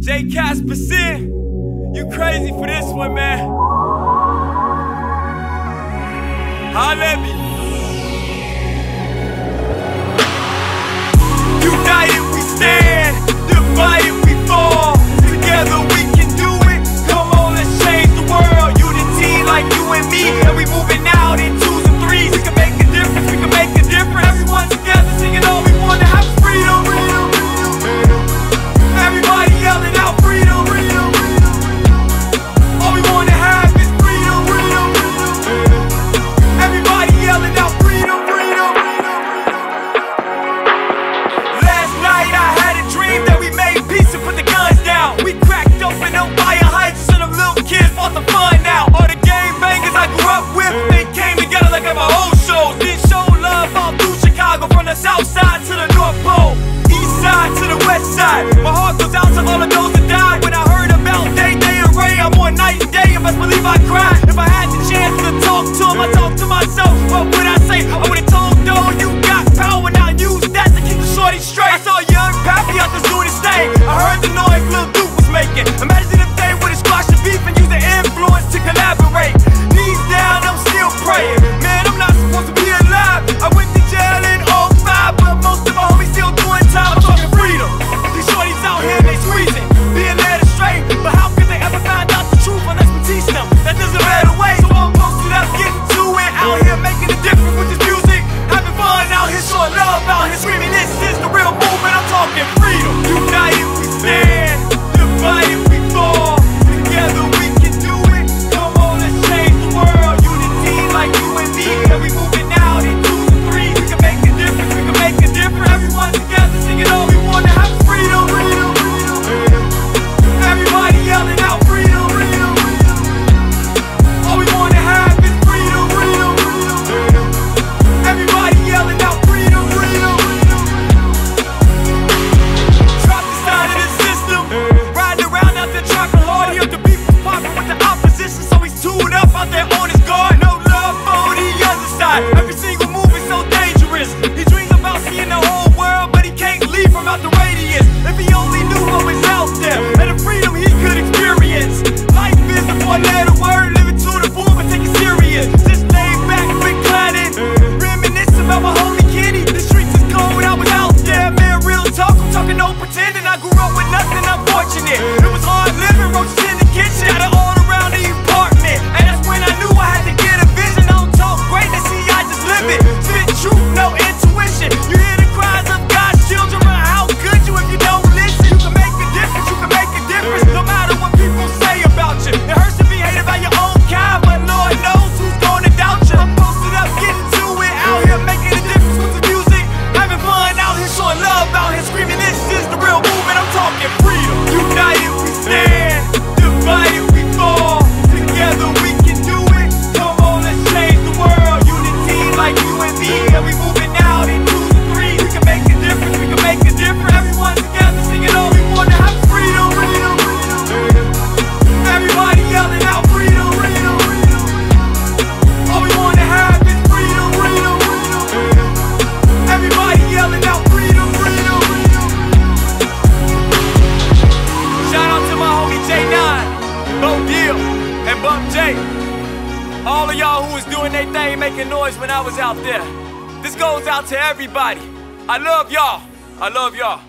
J Casper Sin, you crazy for this one, man. Holla at me. United we stand, divided we fall. Together we can do it. Come on, let's change the world. Unity like you and me, and we moving out in twos and threes. We can make a difference, we can make a difference. Everyone together singing all we want to have freedom. Everybody yelling out freedom. All we want to have is freedom. Everybody yelling out freedom. Last night I had a dream that we made peace and put the guns down. We cracked open them fire hydrants and them little kids fought the fun now. All the game bangers I grew up with, they came together like at my old shows. Did show love all through Chicago, from the south side to the north pole, east side to the west side. My heart goes out to all of those that died. When I heard about Day and Ray, I'm on night and day, and best believe I cried. If I had the chance to talk to him, I talk to myself. What would I say? I would've told though, you got power, now use that to keep the shorty straight. I saw young Pappy out there doing his thing. I heard the noise Lil Duke was making. Imagine if they would've squashed the beef and used the influence to collaborate. Knees down, I'm still praying. Man, I'm not supposed to be alive. I went to jail in 05, but most of my homies still doing time. I'm talking freedom. These shorties out here, they squeezing, being led astray. But how could they ever find out the truth unless we teach them? That there's a better way. So I'm posted up, getting to it, out here making a difference with this music, having fun out here, showing love out here, screaming this is the real movement. I'm talking freedom. United we stand, divided we fall. Together we can do it. Come on, let's change the world. Unity like you and me, and we moving out in twos and threes. We can make a difference, we can make a difference. Everyone together singing all we want to have freedom. Everybody yelling out freedom. All we want to have is freedom. Everybody yelling out freedom. Drop the side of the system, riding around out there trapping hard. He heard the beef was popping with the opposition, so he's tuned up out there on his guard. No love for the other side. Every single move is so dangerous. He dreams about seeing the whole world, but he can't leave from out the radius. If he only knew what was out there and the freedom he could experience. Life is a four-letter word, live it to the full, but take it serious. Just lay back, quick cladding, reminisce about my homie Kenny. The streets is cold, I was out there, man, real talk. I'm talking no pretending. I grew up with nothing, unfortunate. It was hard living, roaches in the kitchen, got it all around the apartment. And that's when I knew I had to get a vision. I don't talk greatness, see, I just live it. Spit truth, no intuition. You hear the cries of God's children, but how could you if you don't listen? You can make a difference, you can make a difference, no matter what people say about you. It hurts to be hated by your own kind, but Lord knows who's gonna doubt you. I'm posted up, getting to it, out here making a difference with the music, having fun out here, showing love out here, screaming this is the real movement. I'm talking freedom. United we stand, divided we fall. Together we can do it. Come on, let's change the world. Unity like you and me, and we moving out in twos and threes. We can make a difference, we can make a difference. Everyone together singing all we want to have freedom. Everybody yelling out freedom. All we want to have is freedom. Everybody yelling out freedom. Shout out to my homie J9, Bo Deal, and Bump J. All of y'all who was doing their thing, making noise when I was out there. This goes out to everybody. I love y'all. I love y'all.